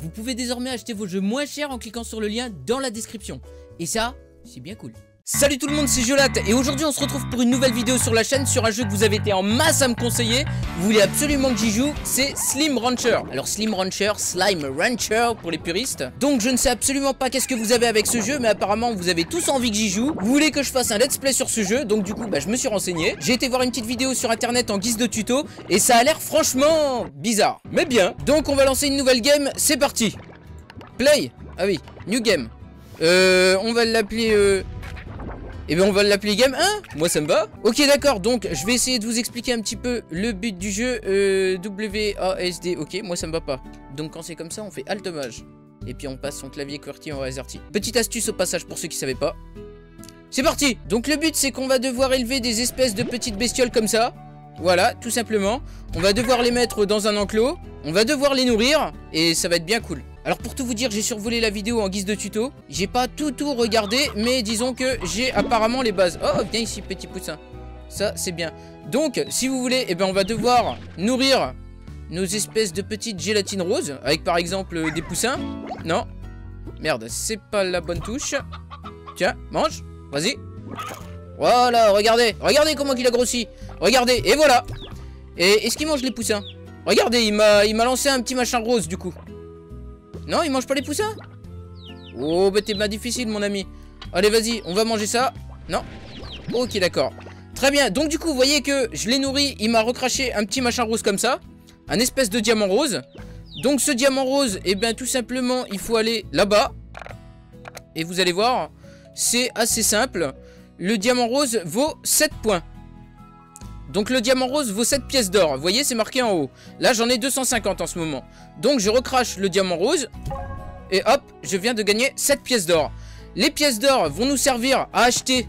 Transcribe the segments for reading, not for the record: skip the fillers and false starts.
vous pouvez désormais acheter vos jeux moins chers en cliquant sur le lien dans la description. Et ça, c'est bien cool. Salut tout le monde, c'est Jolat et aujourd'hui on se retrouve pour une nouvelle vidéo sur la chaîne sur un jeu que vous avez été en masse à me conseiller. Vous voulez absolument que j'y joue, c'est Slim Rancher. Alors Slime Rancher pour les puristes. Donc je ne sais absolument pas qu'est-ce que vous avez avec ce jeu, mais apparemment vous avez tous envie que j'y joue. Vous voulez que je fasse un let's play sur ce jeu, donc du coup je me suis renseigné. J'ai été voir une petite vidéo sur internet en guise de tuto et ça a l'air franchement bizarre. Mais bien, donc on va lancer une nouvelle game, c'est parti. Play. Ah oui, new game. On va l'appeler... Eh bien on va l'appeler Game 1, moi ça me va. Ok d'accord, donc je vais essayer de vous expliquer un petit peu le but du jeu. WASD, ok, moi ça me va pas. Donc quand c'est comme ça, on fait Alt Maj. Et puis on passe son clavier QWERTY en AZERTY. Petite astuce au passage pour ceux qui savaient pas. C'est parti. Donc le but c'est qu'on va devoir élever des espèces de petites bestioles comme ça. Voilà, tout simplement. On va devoir les mettre dans un enclos. On va devoir les nourrir. Et ça va être bien cool. Alors pour tout vous dire, j'ai survolé la vidéo en guise de tuto. J'ai pas tout regardé, mais disons que j'ai apparemment les bases. Oh, viens ici petit poussin. Ça, c'est bien. Donc, si vous voulez, eh ben, on va devoir nourrir nos espèces de petites gélatines roses. Avec par exemple des poussins. Non. Merde, c'est pas la bonne touche. Tiens, mange. Vas-y. Voilà, regardez. Regardez comment il a grossi. Regardez, et voilà. Et est-ce qu'il mange les poussins? Regardez, il m'a lancé un petit machin rose du coup. Non, il mange pas les poussins? Oh, bah t'es bien difficile, mon ami. Allez, vas-y, on va manger ça. Non? Ok, d'accord. Très bien, donc du coup, vous voyez que je l'ai nourri. Il m'a recraché un petit machin rose comme ça. Un espèce de diamant rose. Donc ce diamant rose, eh bien tout simplement, il faut aller là-bas. Et vous allez voir, c'est assez simple. Le diamant rose vaut 7 points. Donc le diamant rose vaut 7 pièces d'or. Vous voyez, c'est marqué en haut. Là, j'en ai 250 en ce moment. Donc je recrache le diamant rose. Et hop, je viens de gagner 7 pièces d'or. Les pièces d'or vont nous servir à acheter...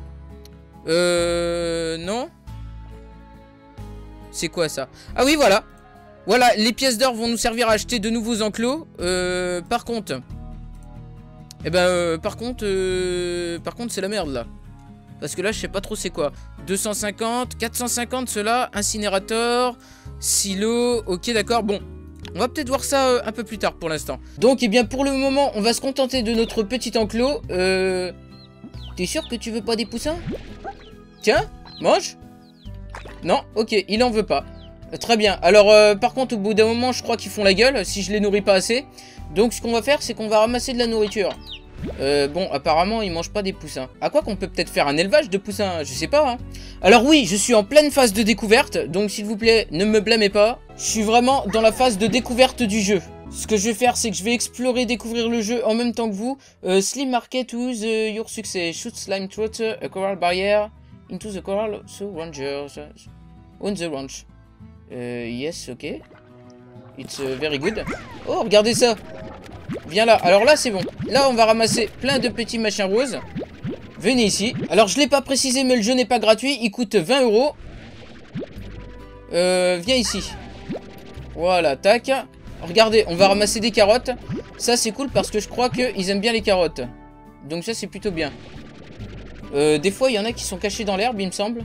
Non. C'est quoi ça? Ah oui, voilà. Voilà, les pièces d'or vont nous servir à acheter de nouveaux enclos. Par contre... Eh ben, par contre, c'est la merde, là. Parce que là, je sais pas trop c'est quoi. 250, 450, cela, incinérateur, silo, ok, d'accord, bon. On va peut-être voir ça un peu plus tard pour l'instant. Donc, eh bien, pour le moment, on va se contenter de notre petit enclos. T'es sûr que tu veux pas des poussins? Tiens, mange. Non, ok, il en veut pas. Très bien. Alors, par contre, au bout d'un moment, je crois qu'ils font la gueule si je les nourris pas assez. Donc, ce qu'on va faire, c'est qu'on va ramasser de la nourriture. Bon, apparemment, ils mangent pas des poussins. À quoi qu'on peut peut-être faire un élevage de poussins, je sais pas, hein. Alors oui, je suis en pleine phase de découverte, donc s'il vous plaît, ne me blâmez pas. Je suis vraiment dans la phase de découverte du jeu. Ce que je vais faire, c'est que je vais explorer, découvrir le jeu en même temps que vous. Slim Market use your success. Shoot slime trout, a coral barrier into the coral, so rangers on the ranch. Yes, ok. It's very good. Oh, regardez ça. Viens là, alors là c'est bon. Là on va ramasser plein de petits machins roses. Venez ici. Alors je l'ai pas précisé mais le jeu n'est pas gratuit. Il coûte 20 €. Viens ici. Voilà, tac. Regardez, on va ramasser des carottes. Ça c'est cool parce que je crois qu'ils aiment bien les carottes. Donc ça c'est plutôt bien. Des fois il y en a qui sont cachés dans l'herbe il me semble.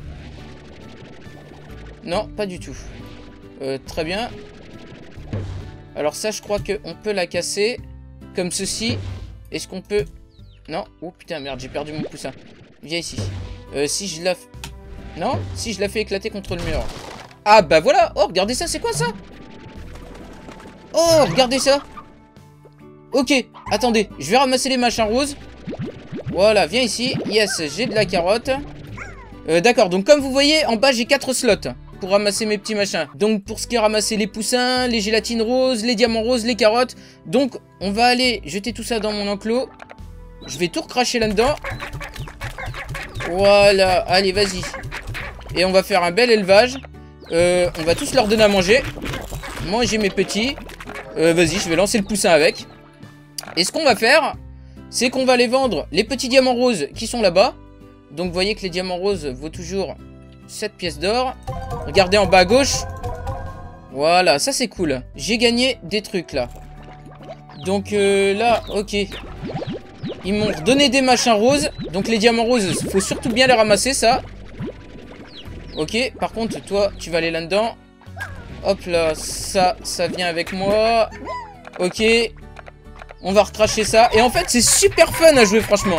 Non, pas du tout. Très bien. Alors ça je crois qu'on peut la casser. Comme ceci. Est-ce qu'on peut... Non. Oh putain merde, j'ai perdu mon poussin. Viens ici. Si je la... Non. Si je la fais éclater contre le mur. Ah bah voilà. Oh regardez ça, c'est quoi ça? Oh regardez ça. Ok, attendez. Je vais ramasser les machins roses. Voilà, viens ici. Yes, j'ai de la carotte. D'accord, donc comme vous voyez, en bas j'ai 4 slots pour ramasser mes petits machins. Donc pour ce qui est ramasser les poussins, les gélatines roses, les diamants roses, les carottes. Donc on va aller jeter tout ça dans mon enclos. Je vais tout recracher là-dedans. Voilà, allez vas-y. Et on va faire un bel élevage. On va tous leur donner à manger. Manger mes petits. Vas-y, je vais lancer le poussin avec. Et ce qu'on va faire, c'est qu'on va les vendre, les petits diamants roses qui sont là-bas. Donc vous voyez que les diamants roses vaut toujours 7 pièces d'or. Regardez en bas à gauche. Voilà, ça c'est cool. J'ai gagné des trucs là. Donc là, ok. Ils m'ont donné des machins roses. Donc les diamants roses, faut surtout bien les ramasser ça. Ok, par contre toi, tu vas aller là-dedans. Hop là, ça vient avec moi. Ok. On va recracher ça. Et en fait, c'est super fun à jouer, franchement.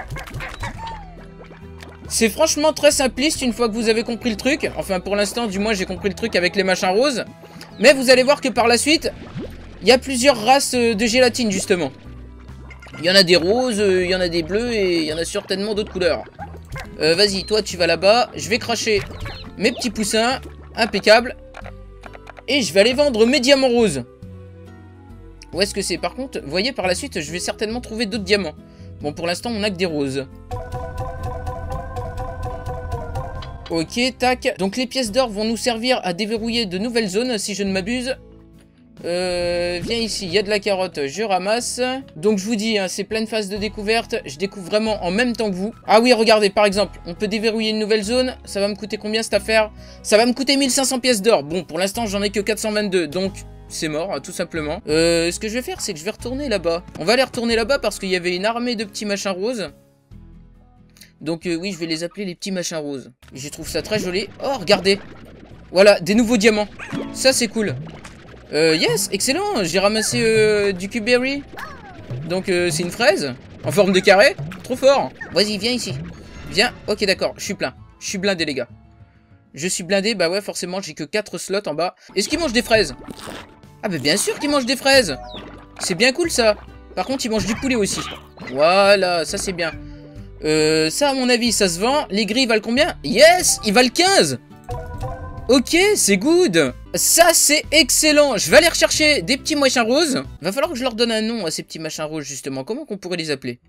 C'est franchement très simpliste une fois que vous avez compris le truc. Enfin, pour l'instant, du moins, j'ai compris le truc avec les machins roses. Mais vous allez voir que par la suite, il y a plusieurs races de gélatine, justement. Il y en a des roses, il y en a des bleus et il y en a certainement d'autres couleurs. Vas-y, toi, tu vas là-bas. Je vais cracher mes petits poussins. Impeccable. Et je vais aller vendre mes diamants roses. Où est-ce que c'est? Par contre, vous voyez, par la suite, je vais certainement trouver d'autres diamants. Bon, pour l'instant, on n'a que des roses. Ok, tac. Donc, les pièces d'or vont nous servir à déverrouiller de nouvelles zones, si je ne m'abuse. Viens ici, il y a de la carotte, je ramasse. Donc, je vous dis, hein, c'est pleine phase de découverte. Je découvre vraiment en même temps que vous. Ah oui, regardez, par exemple, on peut déverrouiller une nouvelle zone. Ça va me coûter combien cette affaire? Ça va me coûter 1500 pièces d'or. Bon, pour l'instant, j'en ai que 422, donc... c'est mort, tout simplement. Ce que je vais faire, c'est que je vais retourner là-bas. On va aller retourner là-bas parce qu'il y avait une armée de petits machins roses. Donc oui, je vais les appeler les petits machins roses. Je trouve ça très joli. Oh, regardez. Voilà, des nouveaux diamants. Ça, c'est cool. Yes, excellent. J'ai ramassé du Q-Berry. Donc c'est une fraise en forme de carré. Trop fort. Vas-y, viens ici. Viens. Ok, d'accord, je suis plein. Je suis blindé, les gars. Je suis blindé, bah ouais, forcément, j'ai que 4 slots en bas. Est-ce qu'ils mangent des fraises? Ah bah bien sûr qu'ils mangent des fraises. C'est bien cool, ça. Par contre, ils mangent du poulet aussi. Voilà, ça c'est bien. Ça, à mon avis, ça se vend. Les gris, ils valent combien? Yes, ils valent 15. Ok, c'est good. Ça, c'est excellent. Je vais aller rechercher des petits machins roses. Va falloir que je leur donne un nom à ces petits machins roses, justement. Comment qu'on pourrait les appeler?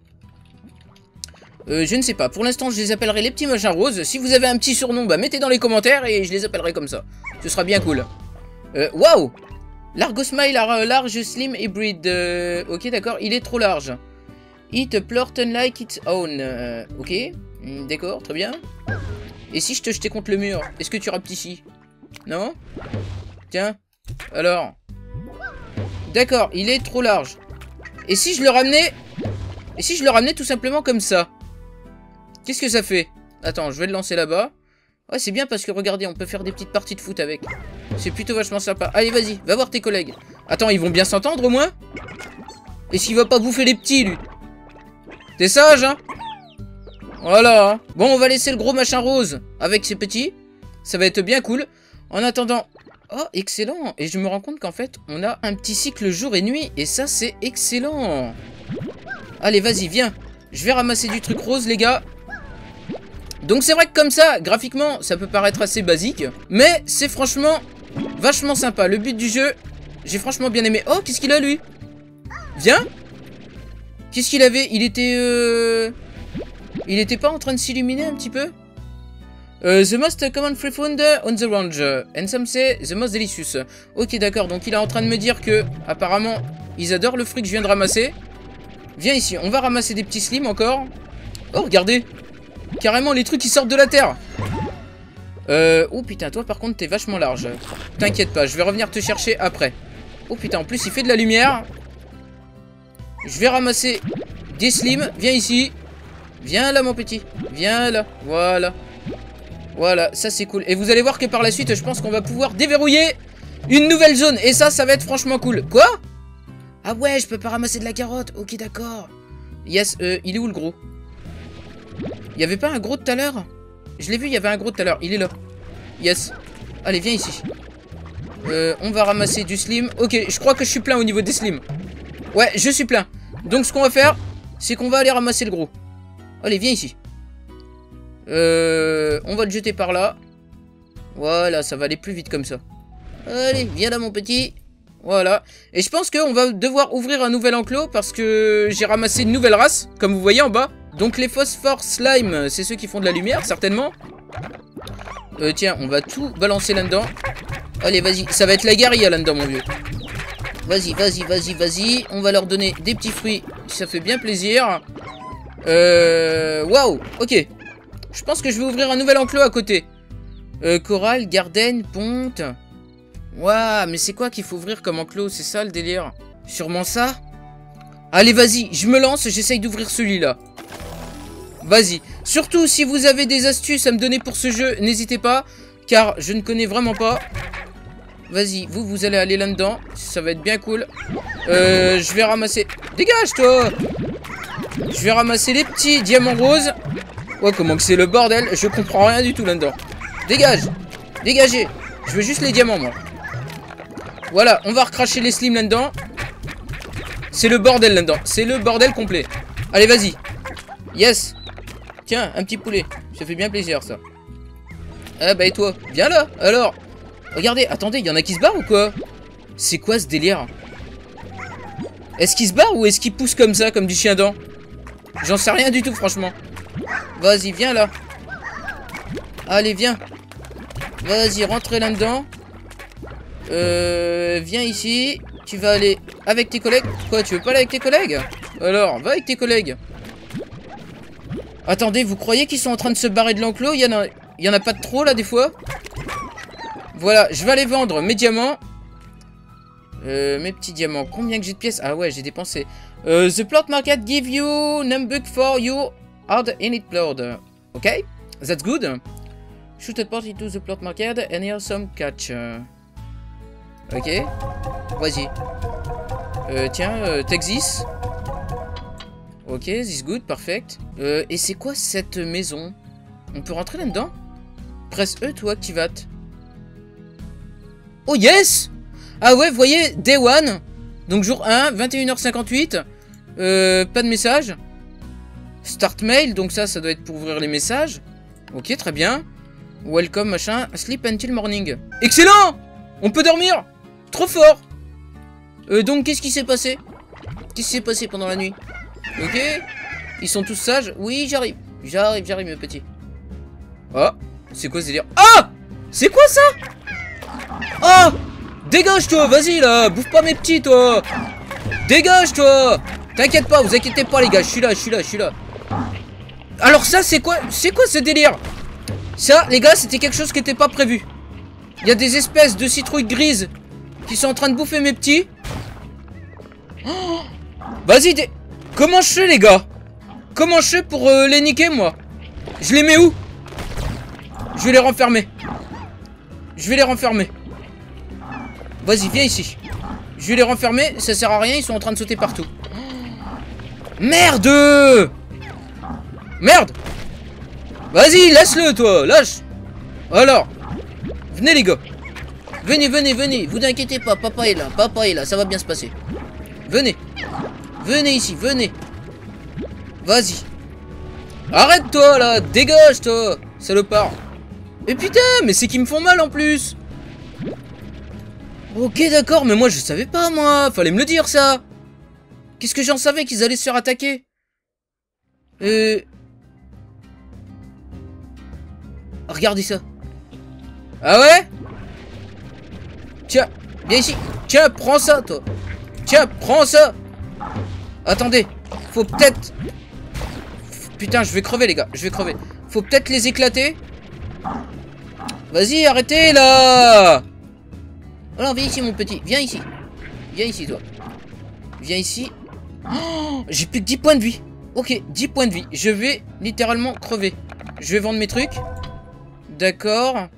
Je ne sais pas. Pour l'instant, je les appellerai les petits machins roses. Si vous avez un petit surnom, bah mettez dans les commentaires et je les appellerai comme ça. Ce sera bien cool. Waouh! Largo Smile, large, slim, hybrid. Ok, d'accord. Il est trop large. It plort unlike its own. Ok. D'accord, très bien. Et si je te jetais contre le mur, est-ce que tu rapetissis? Non? Tiens. Alors. D'accord, il est trop large. Et si je le ramenais... Et si je le ramenais tout simplement comme ça? Qu'est-ce que ça fait? Attends, je vais le lancer là-bas. Ouais, c'est bien parce que regardez, on peut faire des petites parties de foot avec. C'est plutôt vachement sympa. Allez, vas-y, va voir tes collègues. Attends, ils vont bien s'entendre au moins? Est-ce qu'il va pas bouffer les petits, lui? T'es sage, hein? Voilà. Hein. Bon, on va laisser le gros machin rose avec ses petits. Ça va être bien cool. En attendant... Oh, excellent. Et je me rends compte qu'en fait, on a un petit cycle jour et nuit. Et ça, c'est excellent. Allez, vas-y, viens. Je vais ramasser du truc rose, les gars. Donc c'est vrai que comme ça, graphiquement, ça peut paraître assez basique. Mais c'est franchement vachement sympa. Le but du jeu, j'ai franchement bien aimé. Oh, qu'est-ce qu'il a, lui? Viens. Qu'est-ce qu'il avait? Il était... Il était pas en train de s'illuminer un petit peu? The most common free food on the range. And some say the most delicious. Ok, d'accord. Donc il est en train de me dire que, apparemment, ils adorent le fruit que je viens de ramasser. Viens ici. On va ramasser des petits slims encore. Oh, regardez. Carrément les trucs qui sortent de la terre. Oh putain, toi par contre t'es vachement large. T'inquiète pas, je vais revenir te chercher après. Oh putain, en plus il fait de la lumière. Je vais ramasser des slims. Viens ici. Viens là mon petit. Viens là. Voilà. Voilà, ça c'est cool. Et vous allez voir que par la suite, je pense qu'on va pouvoir déverrouiller une nouvelle zone. Et ça va être franchement cool. Quoi? Ah ouais, je peux pas ramasser de la carotte. Ok, d'accord. Yes, il est où le gros? Il y avait pas un gros tout à l'heure? Je l'ai vu, il y avait un gros tout à l'heure. Il est là. Yes. Allez, viens ici. On va ramasser du slim. Ok, je crois que je suis plein au niveau des slims. Ouais, je suis plein. Donc ce qu'on va faire, c'est qu'on va aller ramasser le gros. Allez, viens ici. On va le jeter par là. Voilà, ça va aller plus vite comme ça. Allez, viens là mon petit. Voilà. Et je pense qu'on va devoir ouvrir un nouvel enclos parce que j'ai ramassé une nouvelle race, comme vous voyez en bas. Donc les phosphore slime, c'est ceux qui font de la lumière, certainement. Tiens, on va tout balancer là-dedans. Allez, vas-y, ça va être la guérilla là-dedans, mon vieux. Vas-y, vas-y, vas-y, vas-y. On va leur donner des petits fruits, ça fait bien plaisir. Waouh, ok. Je pense que je vais ouvrir un nouvel enclos à côté. Coral, garden, ponte. Waouh, mais c'est quoi qu'il faut ouvrir comme enclos? C'est ça le délire? Sûrement ça? Allez, vas-y, je me lance, j'essaye d'ouvrir celui-là. Vas-y. Surtout, si vous avez des astuces à me donner pour ce jeu, n'hésitez pas. Car je ne connais vraiment pas. Vas-y, vous allez aller là-dedans. Ça va être bien cool. Je vais ramasser... Dégage, toi! Je vais ramasser les petits diamants roses. Oh, comment que c'est le bordel? Je comprends rien du tout là-dedans. Dégage! Dégagez! Je veux juste les diamants, moi. Voilà, on va recracher les slims là-dedans. C'est le bordel là-dedans. C'est le bordel complet. Allez, vas-y. Yes. Tiens, un petit poulet. Ça fait bien plaisir, ça. Ah bah et toi? Viens là, alors. Regardez, attendez, il y en a qui se barrent ou quoi? C'est quoi ce délire? Est-ce qu'il se barre ou est-ce qu'il pousse comme ça, comme du chien dent? J'en sais rien du tout, franchement. Vas-y, viens là. Allez, viens. Vas-y, rentrez là-dedans. Viens ici. Tu vas aller avec tes collègues. Quoi, tu veux pas aller avec tes collègues? Alors, va avec tes collègues. Attendez, vous croyez qu'ils sont en train de se barrer de l'enclos? Il y en a pas de trop, là, des fois? Voilà, je vais aller vendre mes diamants. Mes petits diamants. Combien que j'ai de pièces? Ah ouais, j'ai dépensé. The plot market give you number for you hard in it blood. Ok, that's good. Shoot a party to the plot market and here some catch. Ok, vas-y. Tiens, take this. Ok, this good, perfect. Et c'est quoi cette maison? On peut rentrer là-dedans? Presse E to activate. Oh yes! Ah ouais, vous voyez, day 1. Donc jour 1, 21h58. Pas de message. Start mail, donc ça doit être pour ouvrir les messages. Ok, très bien. Welcome, machin. Sleep until morning. Excellent! On peut dormir! Trop fort! Donc, qu'est-ce qui s'est passé? Qu'est-ce qui s'est passé pendant la nuit? Ok. Ils sont tous sages? Oui, j'arrive. J'arrive, mes petits. Oh, c'est quoi ce délire? Ah! C'est quoi ça? Oh! Dégage-toi, vas-y là! Bouffe pas mes petits, toi! Dégage-toi! T'inquiète pas, vous inquiétez pas, les gars, je suis là. Alors ça, c'est quoi ce délire? Ça, les gars, c'était quelque chose qui n'était pas prévu. Il y a des espèces de citrouilles grises qui sont en train de bouffer mes petits. Oh, vas-y, comment je fais, les gars? Comment je fais pour les niquer, moi? Je les mets où? Je vais les renfermer. Vas-y, viens ici. Je vais les renfermer, ça sert à rien, ils sont en train de sauter partout. Merde! Merde! Vas-y, laisse-le, toi, lâche. Alors, venez, les gars. Venez, vous inquiétez pas, papa est là, ça va bien se passer. Venez ici, venez. Vas-y. Arrête-toi, là, dégage, toi, salopard. Et putain, mais c'est qu'ils me font mal, en plus. Ok, d'accord, mais moi, je savais pas, moi. Fallait me le dire, ça. Qu'est-ce que j'en savais qu'ils allaient se faire attaquer? Regardez ça. Ah ouais? Tiens, viens ici. Tiens, prends ça, toi. Tiens, prends ça. Attendez, faut peut-être... Putain, je vais crever, les gars, Faut peut-être les éclater. Vas-y, arrêtez, là. Alors, viens ici, mon petit. Viens ici, toi. Viens ici. Oh, j'ai plus que 10 points de vie. Ok, 10 points de vie. Je vais littéralement crever. Je vais vendre mes trucs. D'accord.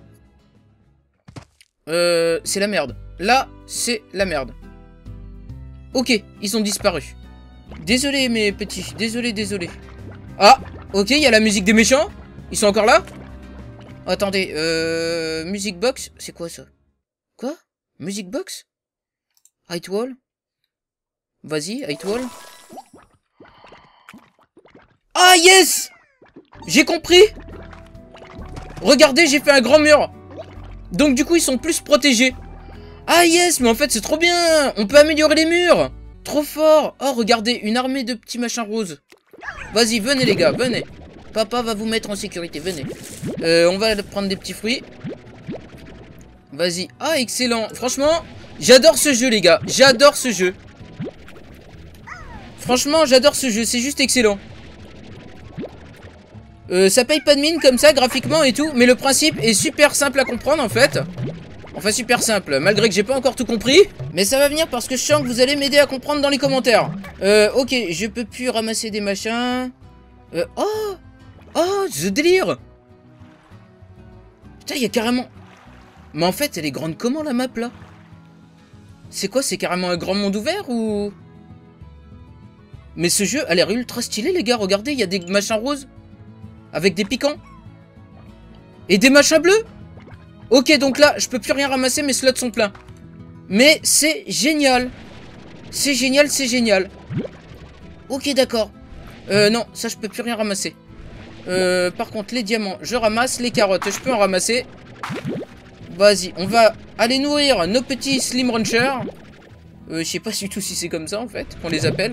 C'est la merde. Là, c'est la merde. Ok, ils ont disparu. Désolé, mes petits. Désolé. Ah, ok, il y a la musique des méchants. Ils sont encore là? Attendez, music box. C'est quoi ça? Quoi? Music box? Height wall? Vas-y, height wall. Ah, yes! J'ai compris! Regardez, j'ai fait un grand mur. Donc du coup, ils sont plus protégés. Ah yes, mais en fait, c'est trop bien. On peut améliorer les murs. Trop fort. Oh, regardez, une armée de petits machins roses. Vas-y, venez les gars, venez. Papa va vous mettre en sécurité, venez. On va prendre des petits fruits. Vas-y. Ah, excellent. Franchement, j'adore ce jeu, les gars. J'adore ce jeu. Franchement, j'adore ce jeu. C'est juste excellent. Ça paye pas de mine comme ça, graphiquement et tout. Mais le principe est super simple à comprendre, en fait. Enfin, super simple, malgré que j'ai pas encore tout compris. Mais ça va venir parce que je sens que vous allez m'aider à comprendre dans les commentaires. Ok, je peux plus ramasser des machins. Oh, ce délire. Putain, il y a carrément... Mais en fait, elle est grande comment la map là? C'est quoi? C'est carrément un grand monde ouvert ou... Mais ce jeu a l'air ultra stylé les gars, regardez, il y a des machins roses. Avec des piquants. Et des machins bleus. Ok, donc là, je peux plus rien ramasser, mes slots sont pleins. Mais c'est génial. C'est génial, c'est génial. Ok, d'accord. Non, ça je peux plus rien ramasser. Par contre, les diamants, je ramasse. Les carottes, je peux en ramasser. Vas-y, on va aller nourrir nos petits Slim Ranchers. Je sais pas du tout si c'est comme ça, en fait, qu'on les appelle.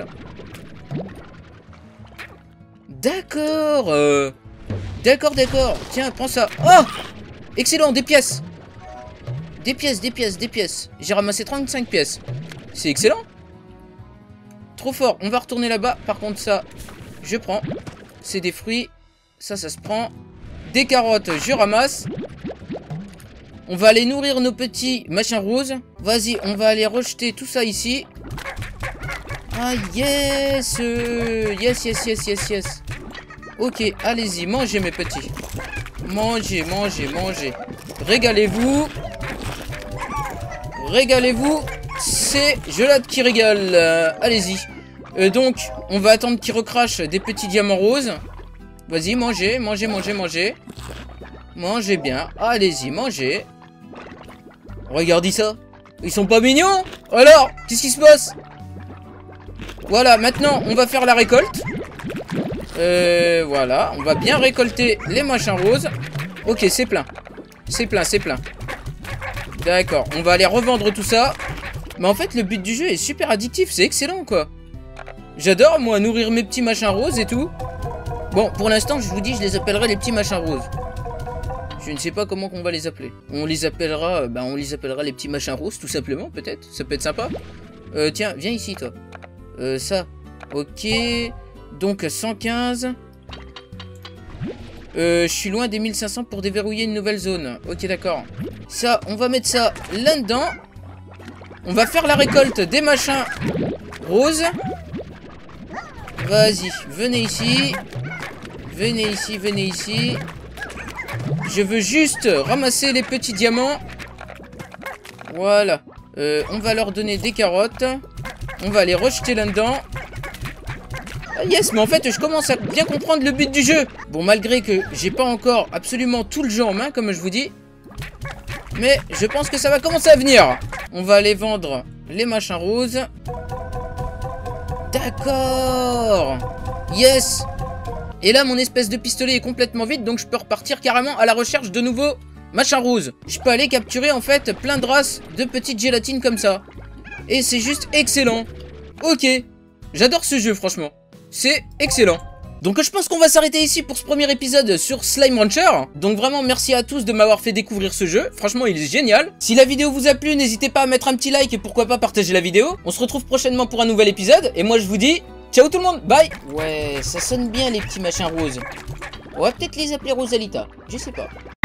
D'accord. D'accord, d'accord. Tiens, prends ça. Oh! Excellent, des pièces. Des pièces, des pièces, des pièces. J'ai ramassé 35 pièces. C'est excellent. Trop fort. On va retourner là-bas. Par contre, ça, je prends. C'est des fruits. Ça se prend. Des carottes, je ramasse. On va aller nourrir nos petits machins roses. Vas-y, on va aller rejeter tout ça ici. Ah, yes. Yes, yes, yes, yes, yes. Ok, allez-y, mangez mes petits. Mangez, mangez, mangez. Régalez-vous. Régalez-vous. C'est Gelade qui régale. Allez-y. Donc, on va attendre qu'il recrache des petits diamants roses. Vas-y, mangez, mangez, mangez, mangez. Mangez bien. Allez-y, mangez. Regardez ça. Ils sont pas mignons? Alors, qu'est-ce qui se passe? Voilà, maintenant, on va faire la récolte. Voilà, on va bien récolter les machins roses. Ok, c'est plein. C'est plein, c'est plein. D'accord, on va aller revendre tout ça. Mais en fait, le but du jeu est super addictif. C'est excellent, quoi. J'adore, moi, nourrir mes petits machins roses et tout. Bon, pour l'instant, je vous dis, je les appellerai les petits machins roses. Je ne sais pas comment on va les appeler. On les appellera, on les appellera les petits machins roses, tout simplement, peut-être. Ça peut être sympa. Tiens, viens ici, toi. Ça. Ok. Donc, 115. Je suis loin des 1500 pour déverrouiller une nouvelle zone. Ok, d'accord. Ça, on va mettre ça là-dedans. On va faire la récolte des machins roses. Vas-y, venez ici. Venez ici, venez ici. Je veux juste ramasser les petits diamants. Voilà. On va leur donner des carottes. On va les rejeter là-dedans. Ah yes, mais en fait, je commence à bien comprendre le but du jeu. Bon, malgré que j'ai pas encore absolument tout le jeu en main, comme je vous dis. Mais je pense que ça va commencer à venir. On va aller vendre les machins roses. D'accord. Yes. Et là, mon espèce de pistolet est complètement vide, donc je peux repartir carrément à la recherche de nouveaux machins roses. Je peux aller capturer, en fait, plein de races de petites gélatines comme ça. Et c'est juste excellent. Ok. J'adore ce jeu, franchement. C'est excellent. Donc je pense qu'on va s'arrêter ici pour ce premier épisode sur Slime Rancher. Donc vraiment merci à tous de m'avoir fait découvrir ce jeu. Franchement il est génial. Si la vidéo vous a plu, n'hésitez pas à mettre un petit like et pourquoi pas partager la vidéo. On se retrouve prochainement pour un nouvel épisode. Et moi je vous dis ciao tout le monde, bye. Ouais, ça sonne bien les petits machins roses. On va peut-être les appeler Rosalita, je sais pas.